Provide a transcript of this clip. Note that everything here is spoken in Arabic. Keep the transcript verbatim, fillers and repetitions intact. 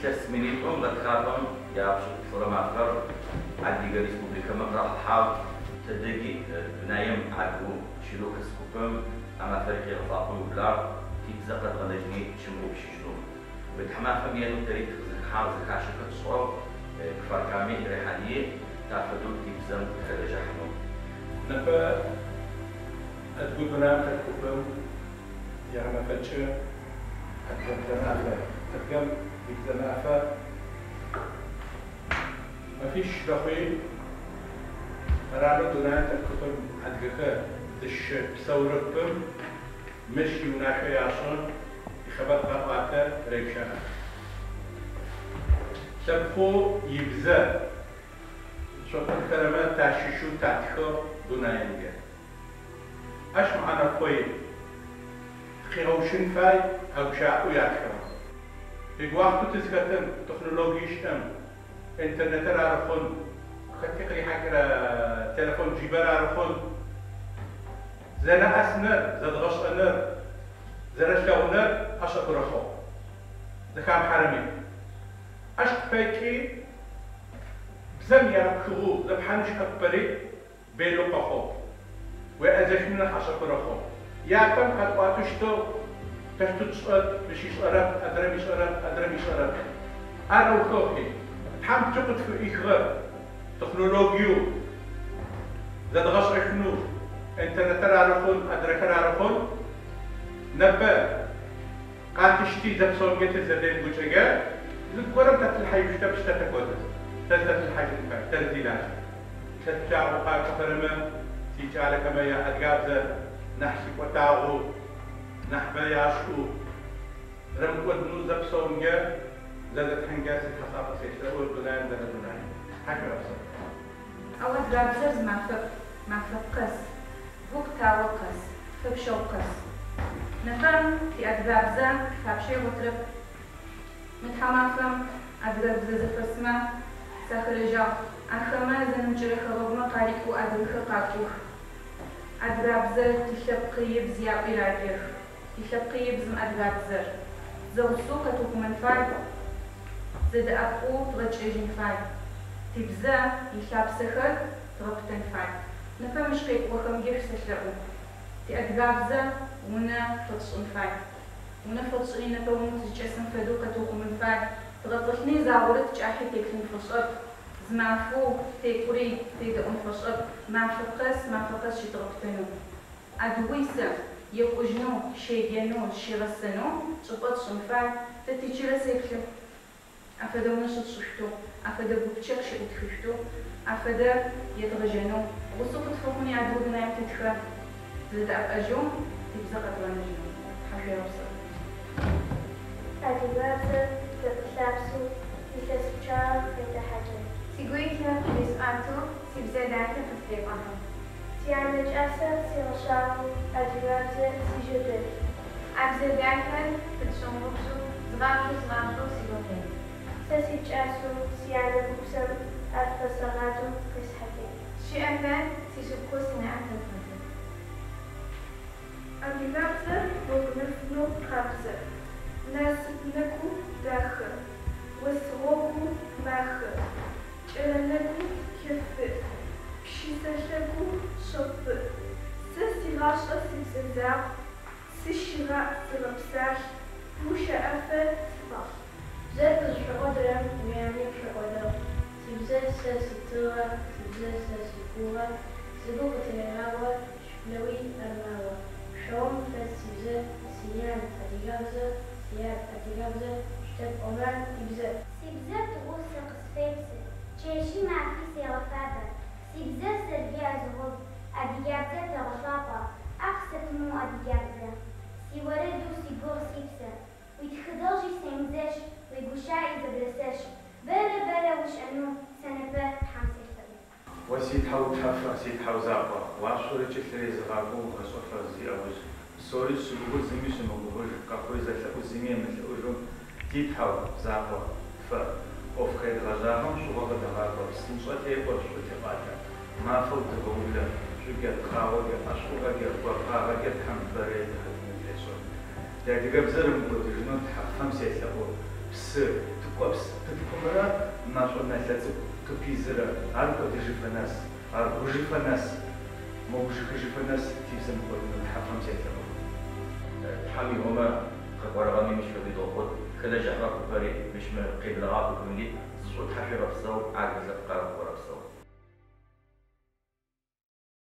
تسمينيتهم بتخاطم يا صورة معفر عدي ريسبوبليكا مقرأ حاول تدقي بنايم عدو شلوك سكوبم أما فريق غفاقو بلار تيتزقت غنجني شمو بشيشنو بتحما فميانو تريد حاول زكاشفة صورة كفار كامي ريحانية تافدو تيبزم تخرجحنو نبا أتقول بنام تكوبم يا ما فتشة أتقم تنافى أتقم بتنافى ما فيش رخي رانو دونان تكوبم أتقكا دش بثوركم مش يوناشا ياسون يخبر قطعته ريشانا تبخو يبزا شوف الكلمات تعششو تعتخو دوناينجا اش معنا خوي خيروشن فاي او شاعو ياتخو في وقت تسكتن تكنولوجيشتم انترنت رارخون خطيقري حكرا تلفون جيبر رارخون زنا اسنر زاد غشقنر زرش لونر اشق رخو دكام حرمي اشق فايكي بزم يركخو لبحانش أكبري بيلو قخو وأزش من اشق رخو ياتم قد واتشتو تشتو تسأل بشي سأرب أدرمي سأرب أدرمي سأرب أنا وخوكي تحم تقد في إخغر تكنولوجيو زاد غشق شنو انترنت رارخون أدرك رارخون نبا قاتشتي زبصون جت زدين بوجهة الكورة بتاعت الحي مش تبش تتكوزن تزدت الحي تنفع تنزيلات تتجع وقع كفرما تيجي على كما يا أدقابزة نحسي وتاغو نحبا ياشو رم ودنو زبصون جا زادت حنجاس الحصافة سيشتا أول دولان زادت دولان حكي أبصر أول دابزرز ما فق ما فقس بوك تاوقس فبشوقس نفهم في أدبابزة كابشي وطرب متحمافم أدبابزة زفرسما سخرجا أخما زنجري خربما قاريكو أدرخ قاكوخ أدبابزة تشبقي بزياء إراجيخ تشبقي بزم أدبابزة زوسوكة توكمن فاي زد أبقو تغجيجين فاي تبزة يشاب سخر تغبتن فاي نفهم مشقيق وخم جيش سشلقو تي أدبابزة ونا فتصون فاي ونا فتصوني نبون تجسم فدوكة توكمن فاي تغطشني زاورت جاحي تيكفن فصط زمافو تيكوري تيدقون فصط ما فقس ما فقس شي تغبتنو أدويسة يقوجنو شيجنو شيغسنو تبط صنفاي تتيجي سيكلم أفدا ونشط شفتو أفدا بوبتشك شي أتخشتو أفدا يتغجنو وصوك تفقوني عدو بنايم تتخا زد أبأجوم تبزقت ونجنو حفي ربصر أدبابزة تتلابسو تتسجار تتحجر سيقويتا بيس آتو سيبزاداتا تطليقها تيانج أسر سيغشاو أدبابزة سيجدر عبزاداتا تتشمبوكسو زغاشو زغاشو سيغوتين سيسيج أسو سيانا بوكسم أرفصغاتو كسحكي شئفان سيشبكو سنعتا تفضل أدبابزة وغنفنو خابزة ناسبنكو داخل وسغوكو ماخر جرنكو كفر بشيساشكو شفر سيغاشا سيبزازاق سيشراء سيغبساش موشا أفر تفاق زاد الشقدرة ويعني شقدرة سيبزاز ساسيتورة سيبزاز ساسيكورة سيبوكة الهواء شبلوي الماوى شوم فالسيبزاز سيان أديغابزة سيان أديغابزة شتب أمان إبزاز سيبزاز تغوص قصفيبسة تشيشي مع في سيغفابة سيبزاز سربيع زغب أديغابزة تغشاطة أقصد مو أديغابزة سيوردو سيبور سيبسة ويتخدوجي سيمزاش ويقوشاعي زبرساش برا برا وش أنو سنبا حمسي خبي وسيد حاو تحفة سيد حاو زاقة وعشورة جثري زغاقو غسوفة زي أوز سوري سبوغو زمي سموغو كاكوي زلقو زمي مثل أجو تيد حاو زاقة ف أوف خيد غزاهم شو غدا غاقة بسنشوة تيقوش وتقاتا ما فوت غولة شو قد خاوة قد أشقوغا قد وقاغا قد حمد بريد خدمة ليسون داك قبزر مقود جنود حق خمسة يتلقو بس تقوى بس تتكمرة ناشون ناساتو تبيزر عارف قد يجي فناس عارف وجي فناس ما وجي كجي فناس تيزم قد نتحفم سيتر تحامي هما خبر غامي مش في ضغوط خلا جحرة كبري مش من قبل غاب وكملي زوج حفي رفسو عاد زفقة ورفسو